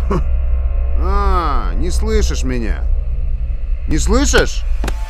Не слышишь меня? Не слышишь?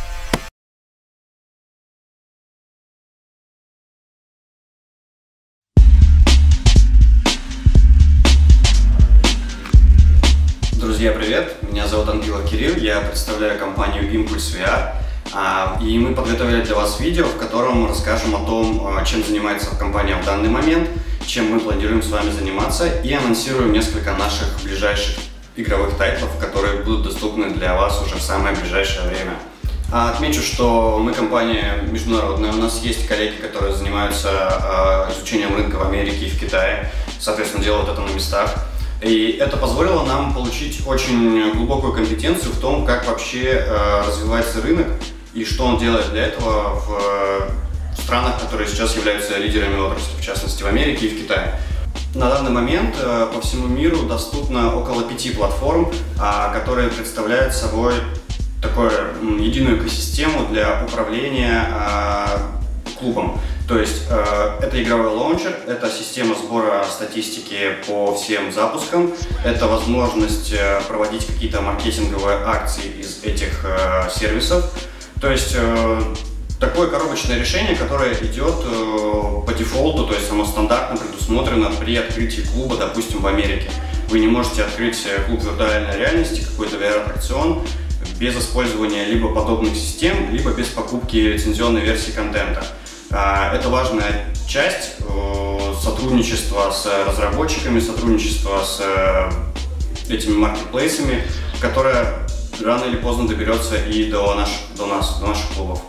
Друзья, привет! Меня зовут Ангелов Кирилл, я представляю компанию Impulse VR. И мы подготовили для вас видео, в котором мы расскажем о том, чем занимается компания в данный момент, чем мы планируем с вами заниматься, и анонсируем несколько наших ближайших игровых тайтлов, которые будут доступны для вас уже в самое ближайшее время. Отмечу, что мы компания международная, у нас есть коллеги, которые занимаются изучением рынка в Америке и в Китае, соответственно, делают это на местах. И это позволило нам получить очень глубокую компетенцию в том, как вообще развивается рынок и что он делает для этого в странах, которые сейчас являются лидерами отрасли, в частности в Америке и в Китае. На данный момент по всему миру доступно около 5 платформ, которые представляют собой такую единую экосистему для управления клубом. То есть это игровой лаунчер, это система сбора статистики по всем запускам, это возможность проводить какие-то маркетинговые акции из этих сервисов. То есть такое коробочное решение, которое идет по дефолту, то есть оно стандартно предусмотрено при открытии клуба, допустим, в Америке. Вы не можете открыть клуб виртуальной реальности, какой-то VR-аттракцион, без использования либо подобных систем, либо без покупки лицензионной версии контента. Это важная часть сотрудничества с разработчиками, сотрудничества с этими маркетплейсами, которая рано или поздно доберется и до наших клубов.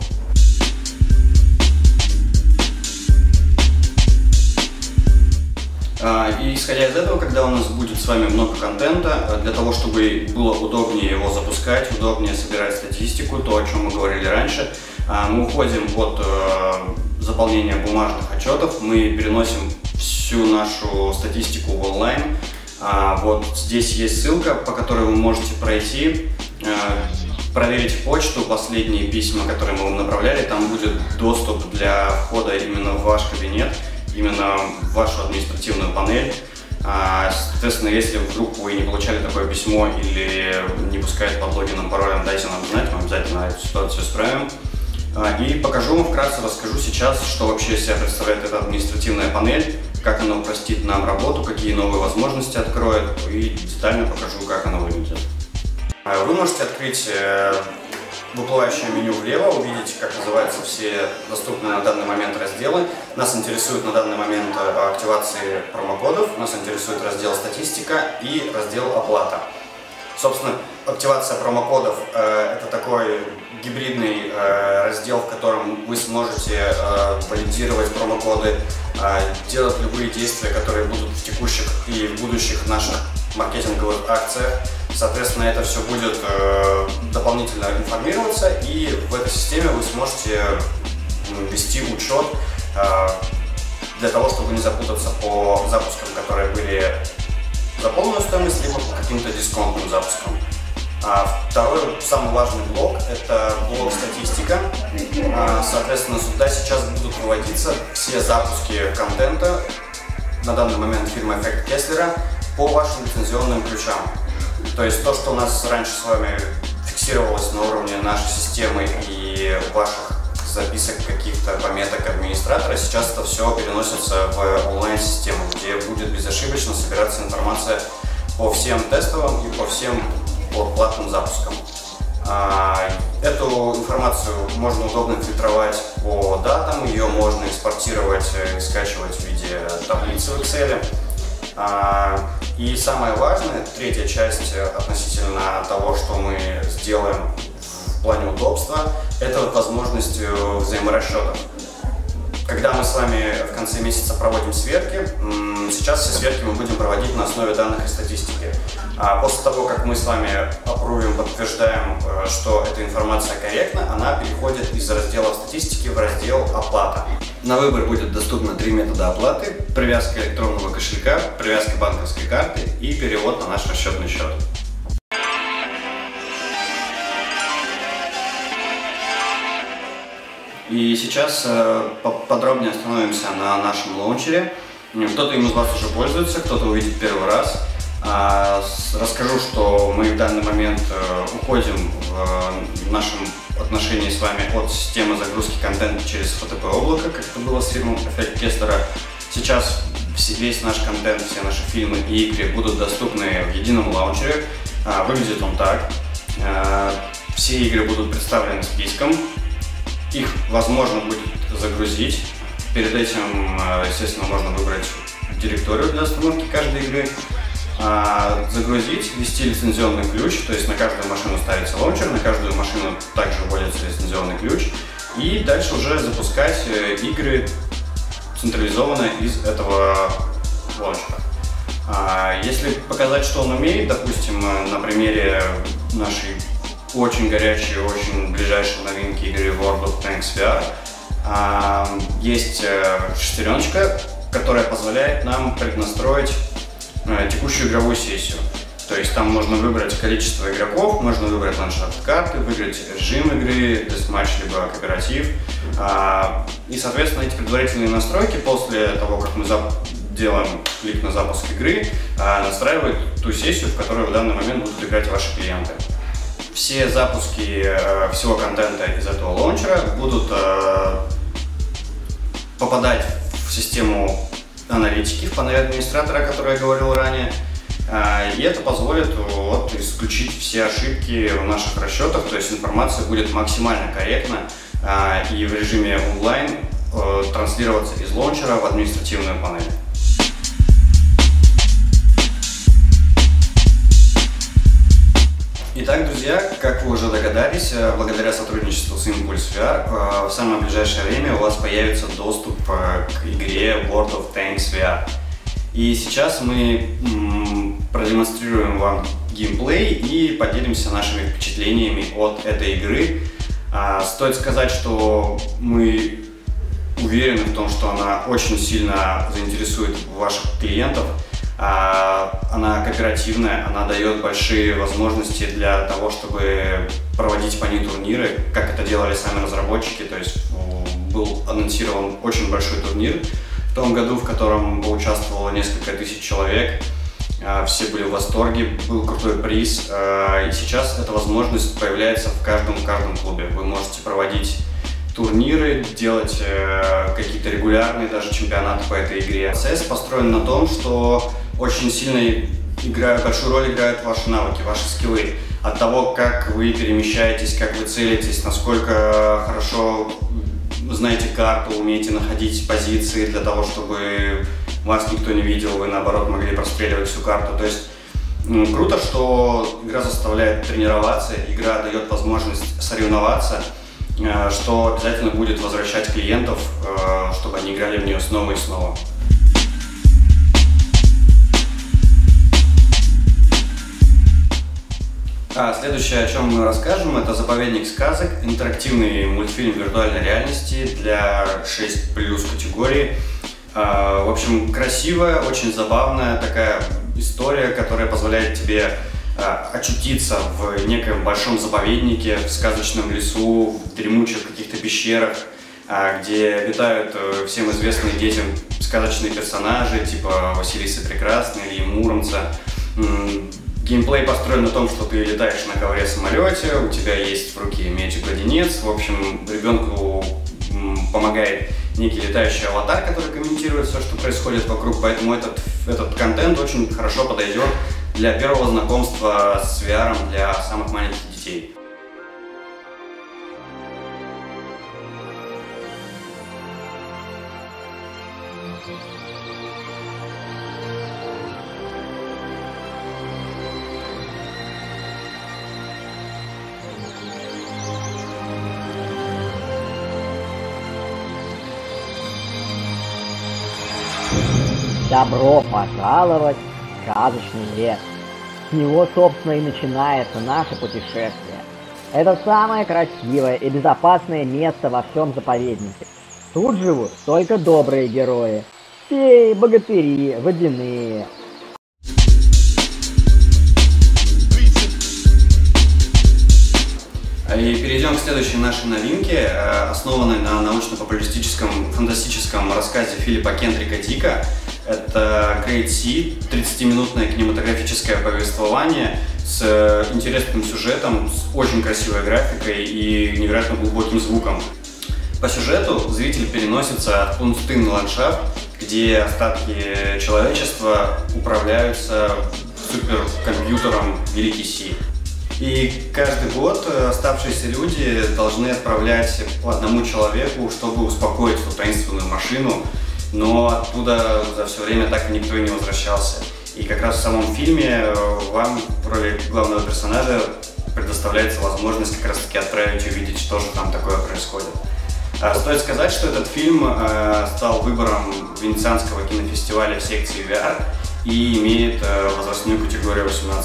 И исходя из этого, когда у нас будет с вами много контента, для того, чтобы было удобнее его запускать, удобнее собирать статистику, то, о чем мы говорили раньше, мы уходим от заполнения бумажных отчетов, мы переносим всю нашу статистику в онлайн. Вот здесь есть ссылка, по которой вы можете пройти, проверить почту, последние письма, которые мы вам направляли, там будет доступ для входа именно в ваш кабинет, именно в вашу административную панель. Соответственно, если вдруг вы не получали такое письмо или не пускает под логином, паролем, дайте нам знать, мы обязательно эту ситуацию исправим. И покажу вам вкратце, расскажу сейчас, что вообще из себя представляет эта административная панель, как она упростит нам работу, какие новые возможности откроет, и детально покажу, как она выглядит. Вы можете открыть выплывающее меню влево, увидеть, как называются все доступные на данный момент разделы. Нас интересует на данный момент активации промокодов, нас интересует раздел «Статистика» и раздел «Оплата». Собственно, активация промокодов – это такой гибридный раздел, в котором вы сможете валидировать промокоды, делать любые действия, которые будут в текущих и в будущих наших маркетинговых акциях. Соответственно, это все будет дополнительно информироваться, и в этой системе вы сможете вести учет для того, чтобы не запутаться по запускам, которые были за полную стоимость, либо по каким-то дисконтным запускам. Второй, самый важный блок – это блок «Статистика». Соответственно, сюда сейчас будут выводиться все запуски контента, на данный момент фирмы Эффект Кеслера, по вашим лицензионным ключам. То есть то, что у нас раньше с вами фиксировалось на уровне нашей системы и ваших записок, каких-то пометок администратора, сейчас это все переносится в онлайн-систему, где будет безошибочно собираться информация по всем тестовым и по всем платным запускам. Эту информацию можно удобно фильтровать по датам, ее можно экспортировать и скачивать в виде таблицы в Excel. И самое важное, третья часть относительно того, что мы сделаем в плане удобства, это возможность взаиморасчетов. Когда мы с вами в конце месяца проводим сверки, сейчас все сверки мы будем проводить на основе данных и статистики. После того, как мы с вами аппрувим, подтверждаем, что эта информация корректна, она переходит из раздела статистики в раздел «Оплата». На выбор будет доступно 3 метода оплаты: привязка электронного кошелька, привязка банковской карты и перевод на наш расчетный счет. И сейчас подробнее остановимся на нашем лаунчере. Кто-то им из вас уже пользуется, кто-то увидит первый раз. Расскажу, что мы в данный момент уходим в нашем отношении с вами от системы загрузки контента через FTP облако, как это было с фильмом «Эффект Кесслера». Сейчас весь наш контент, все наши фильмы и игры будут доступны в едином лаунчере. Выглядит он так. Все игры будут представлены списком. Их возможно будет загрузить. Перед этим, естественно, можно выбрать директорию для установки каждой игры. Загрузить, ввести лицензионный ключ, то есть на каждую машину ставится лаунчер, на каждую машину также вводится лицензионный ключ. И дальше уже запускать игры централизованно из этого лаунчера. Если показать, что он умеет, допустим, на примере нашей очень горячей, очень ближайшей новинки игры World of Tanks VR, есть шестереночка, которая позволяет нам преднастроить текущую игровую сессию. То есть там можно выбрать количество игроков, можно выбрать ландшафт карты, выбрать режим игры, десматч, либо кооператив. И, соответственно, эти предварительные настройки после того, как мы делаем клик на запуск игры, настраивают ту сессию, в которой в данный момент будут играть ваши клиенты. Все запуски всего контента из этого лаунчера будут попадать в систему аналитики, в панель администратора, о которой я говорил ранее. И это позволит исключить все ошибки в наших расчетах, то есть информация будет максимально корректна и в режиме онлайн транслироваться из лаунчера в административную панель. Итак, друзья, как вы уже догадались, благодаря сотрудничеству с Impulse VR в самое ближайшее время у вас появится доступ к игре World of Tanks VR. И сейчас мы продемонстрируем вам геймплей и поделимся нашими впечатлениями от этой игры. Стоит сказать, что мы уверены в том, что она очень сильно заинтересует ваших клиентов. Она кооперативная, она дает большие возможности для того, чтобы проводить по ней турниры, как это делали сами разработчики. То есть был анонсирован очень большой турнир в том году, в котором поучаствовало несколько тысяч человек. Все были в восторге, был крутой приз. И сейчас эта возможность появляется в каждом клубе. Вы можете проводить турниры, делать какие-то регулярные даже чемпионаты по этой игре. CS построен на том, что очень сильно большую роль играют ваши навыки, ваши скиллы. От того, как вы перемещаетесь, как вы целитесь, насколько хорошо знаете карту, умеете находить позиции для того, чтобы вас никто не видел, вы наоборот могли простреливать всю карту. То есть круто, что игра заставляет тренироваться, игра дает возможность соревноваться, что обязательно будет возвращать клиентов, чтобы они играли в нее снова и снова. Следующее, о чем мы расскажем, это «Заповедник сказок», интерактивный мультфильм виртуальной реальности для 6+ категории. В общем, красивая, очень забавная такая история, которая позволяет тебе очутиться в неком большом заповеднике, в сказочном лесу, в дремучих каких-то пещерах, где обитают всем известные детям сказочные персонажи, типа Василисы Прекрасной, Ильи Муромца. Геймплей построен на том, что ты летаешь на ковре-самолете, у тебя есть в руке меч-кладенец. В общем, ребенку помогает некий летающий аватар, который комментирует все, что происходит вокруг. Поэтому этот контент очень хорошо подойдет для первого знакомства с VR для самых маленьких детей. Добро пожаловать в сказочный лес. С него, собственно, и начинается наше путешествие. Это самое красивое и безопасное место во всем заповеднике. Тут живут только добрые герои. Феи, богатыри, водяные. И перейдем к следующей нашей новинке, основанной на научно-популистическом фантастическом рассказе Филиппа Кендрика Дика. Это Great Sea, 30-минутное кинематографическое повествование с интересным сюжетом, с очень красивой графикой и невероятно глубоким звуком. По сюжету зритель переносится в пустынный ландшафт, где остатки человечества управляются суперкомпьютером Великий Си. И каждый год оставшиеся люди должны отправлять по одному человеку, чтобы успокоить эту таинственную машину, но оттуда за все время так и никто и не возвращался. И как раз в самом фильме вам в роли главного персонажа предоставляется возможность как раз таки отправить и увидеть, что же там такое происходит. Стоит сказать, что этот фильм стал выбором Венецианского кинофестиваля в секции VR и имеет возрастную категорию 18+.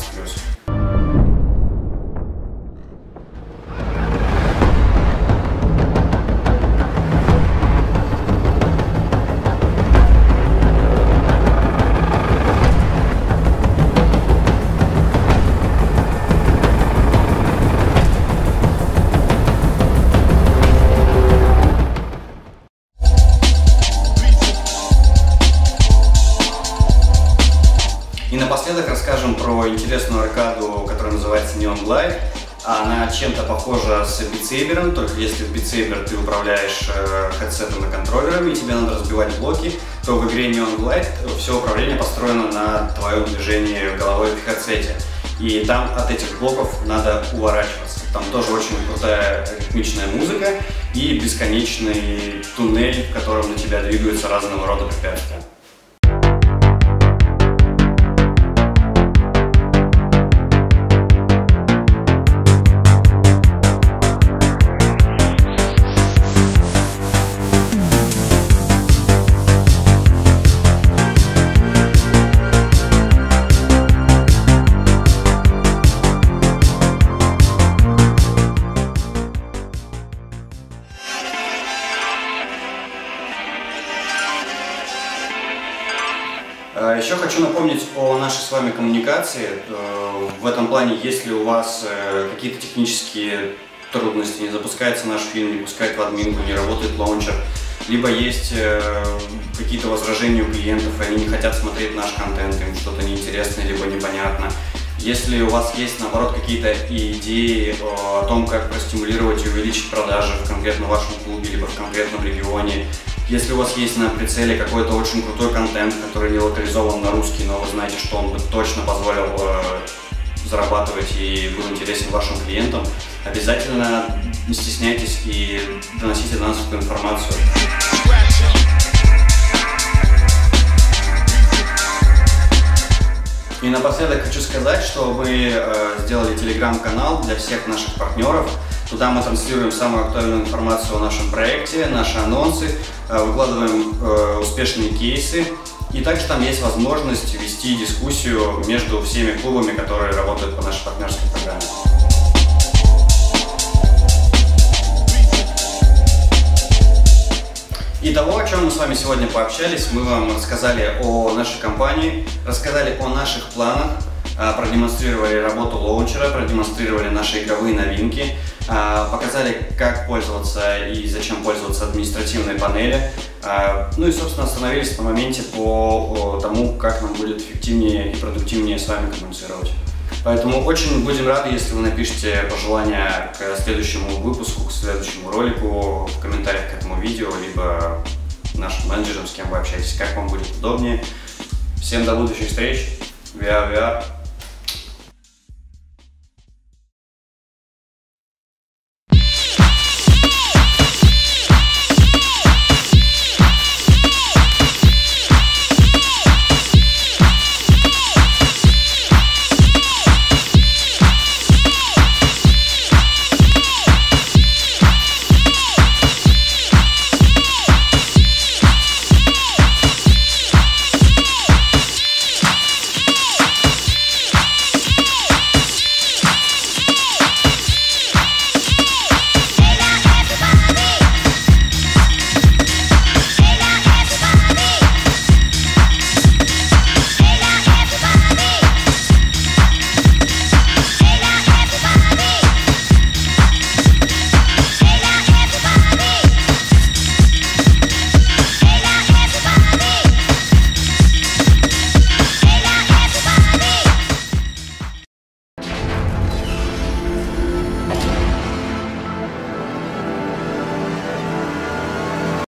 И напоследок расскажем про интересную аркаду, которая называется Neon Glide. Она чем-то похожа с Beat Saber, только если в Beat Saber ты управляешь хедсетом и контроллером, и тебе надо разбивать блоки, то в игре Neon Glide все управление построено на твоем движении головой в хедсете. И там от этих блоков надо уворачиваться. Там тоже очень крутая ритмичная музыка и бесконечный туннель, в котором на тебя двигаются разного рода препятствия. Еще хочу напомнить о нашей с вами коммуникации. В этом плане, если у вас какие-то технические трудности, не запускается наш фильм, не пускает в админку, не работает лаунчер, либо есть какие-то возражения у клиентов, и они не хотят смотреть наш контент, им что-то неинтересное, либо непонятно. Если у вас есть, наоборот, какие-то идеи о том, как простимулировать и увеличить продажи в конкретно вашем клубе, либо в конкретном регионе, если у вас есть на прицеле какой-то очень крутой контент, который не локализован на русский, но вы знаете, что он бы точно позволил зарабатывать и был интересен вашим клиентам, обязательно не стесняйтесь и доносите до нас эту информацию. И напоследок хочу сказать, что мы сделали телеграм-канал для всех наших партнеров. Туда мы транслируем самую актуальную информацию о нашем проекте, наши анонсы, выкладываем успешные кейсы. И также там есть возможность вести дискуссию между всеми клубами, которые работают по нашей партнерской программе. Итого, о чем мы с вами сегодня пообщались, мы вам рассказали о нашей компании, рассказали о наших планах, продемонстрировали работу лаунчера, продемонстрировали наши игровые новинки, показали, как пользоваться и зачем пользоваться административной панели, ну и, собственно, остановились на моменте по тому, как нам будет эффективнее и продуктивнее с вами коммуницировать. Поэтому очень будем рады, если вы напишите пожелания к следующему выпуску, к следующему ролику в комментариях к этому видео, либо нашим менеджерам, с кем вы общаетесь, как вам будет удобнее. Всем до будущих встреч. VR.